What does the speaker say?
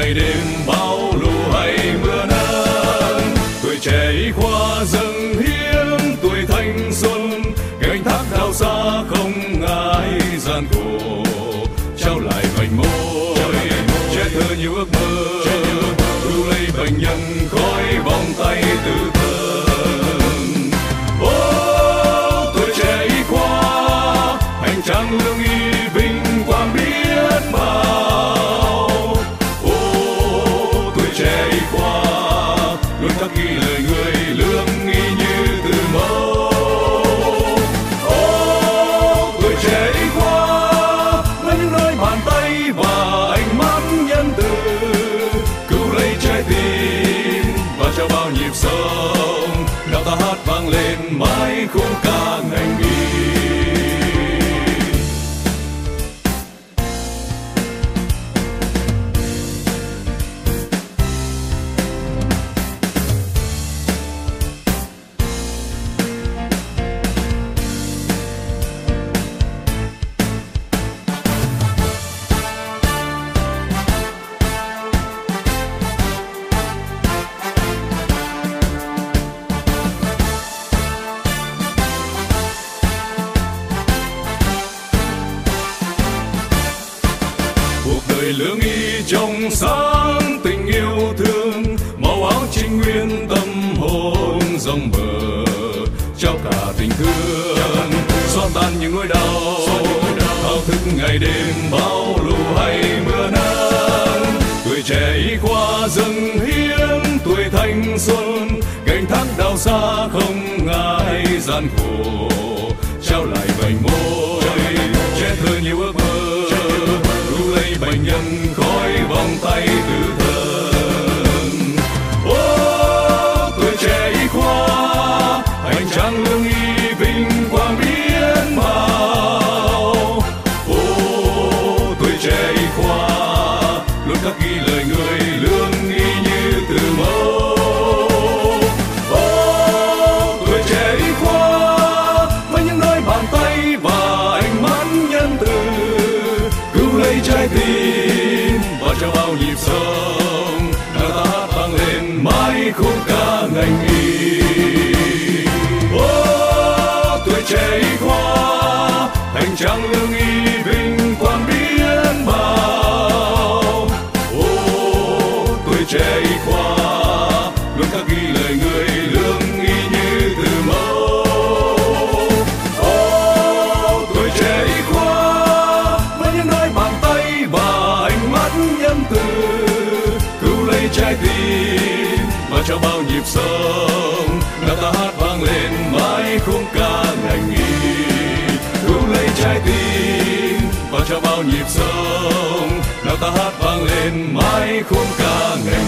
ngày đêm bão lũ hay mưa nắng. Tuổi trẻ y khoa dâng hiến tuổi thanh xuân, gánh thác đau xa không ngại gian khổ, trao lại vành môi che thơ nhiều ước mơ, cứu lấy bệnh nhân khỏi vòng tay tử thần. Tuổi trẻ y khoa hành trang lương y vinh quang biết bao. Tuổi trẻ y khoa luôn khắc ghi lời người lương y như từ mẫu. Tuổi trẻ y khoa là những đôi bàn tay và ánh mắt nhân từ, cứu lấy trái tim và cho bao nhịp sống. Nào ta hát vang lên mãi khung ca ngành y. Lương y trong sáng tình yêu thương, màu áo trinh nguyên tâm hồn rộng mở, trao cả tình thương xóa tan những nỗi đau, thao thức ngày đêm bão lũ hay mưa nắng. Tuổi trẻ y khoa dâng hiến tuổi thanh xuân, gánh thác đau xa không ngại gian khổ, trao lại vành môi che thơ nhiều ước mơ, lấy bệnh nhân khỏi vòng tay tử thần. Tuổi trẻ y khoa hành trang lương y vinh quang biết bao. Tuổi trẻ y khoa luôn khắc ghi lời người lương y như từ mẫu. Tuổi trẻ y khoa với những đôi bàn tay và ánh mắt nhân từ, cứu lấy trái tim và cho bao nhịp sống. Nào ta hát vang lên mãi khúc ca ngành y. Tuổi trẻ y khoa hành trang lương y vinh quang biết bao. Tuổi trẻ y khoa luôn khắc ghi lời người lương y như từ mẫu. Tuổi trẻ y khoa với những đôi bàn tay và ánh mắt nhân từ, cứu lấy trái tim và cho bao nhịp sống. Nào ta hát vang lên mãi khung ca ngành y, cứu lấy trái tim và cho bao nhịp sống. Nào ta hát vang lên mãi khung ca ngành